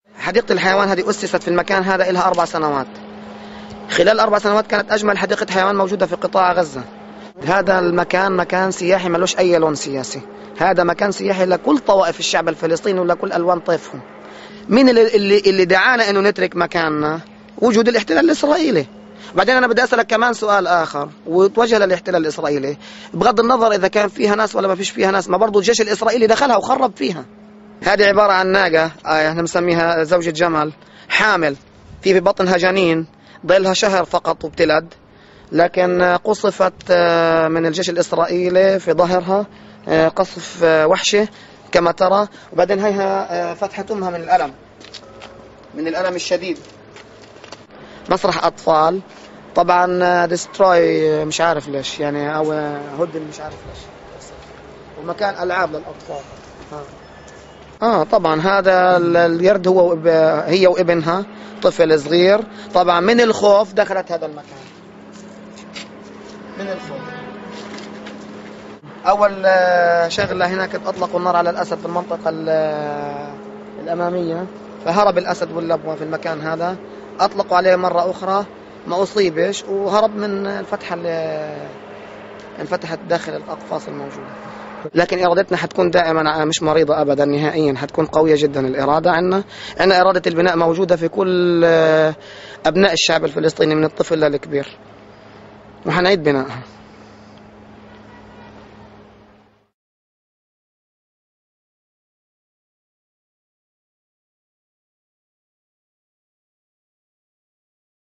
حديقة الحيوان هذه أسست في المكان هذا لها 4 سنوات. خلال 4 سنوات كانت أجمل حديقة حيوان موجودة في قطاع غزة. هذا المكان مكان سياحي ملوش أي لون سياسي، هذا مكان سياحي لكل طوائف الشعب الفلسطيني ولكل ألوان طيفهم. مين اللي دعانا إنه نترك مكاننا؟ وجود الاحتلال الإسرائيلي. بعدين أنا بدي أسألك كمان سؤال آخر وتوجه للاحتلال الإسرائيلي، بغض النظر إذا كان فيها ناس ولا ما فيش فيها ناس، ما برضو الجيش الإسرائيلي دخلها وخرب فيها. هذه عبارة عن ناقة احنا بنسميها زوجة جمل حامل، في بطنها جنين ضلها شهر فقط وبتلد، لكن قصفت من الجيش الإسرائيلي في ظهرها قصف وحشي كما ترى، وبعدين هيها فتحت أمها من الألم الشديد. مسرح أطفال طبعا ديستروي مش عارف ليش يعني، أو هدم مش عارف ليش، ومكان ألعاب للأطفال. طبعا هذا اليرد هي وابنها طفل صغير، طبعا من الخوف دخلت هذا المكان، من الخوف. أول شغلة هناك أطلقوا النار على الأسد في المنطقة الأمامية، فهرب الأسد واللبوة في المكان هذا، أطلقوا عليه مرة أخرى ما أصيبش وهرب من الفتحة اللي انفتحت داخل الأقفاص الموجودة. لكن إرادتنا حتكون دائما مش مريضة أبدا نهائيا، حتكون قوية جدا الإرادة عندنا إرادة البناء موجودة في كل أبناء الشعب الفلسطيني من الطفل للكبير، وحنعيد بنائها.